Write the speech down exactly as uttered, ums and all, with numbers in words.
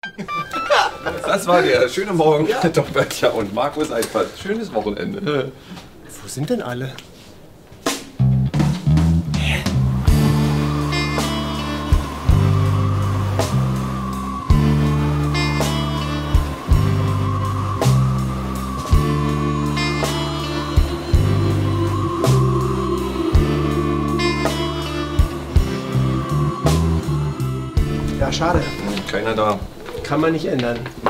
Das war der schöne Morgen mit Doktor Böttcher und Markus Eifert. Schönes Wochenende. Wo sind denn alle? Ja, schade. Keiner da. Kann man nicht ändern.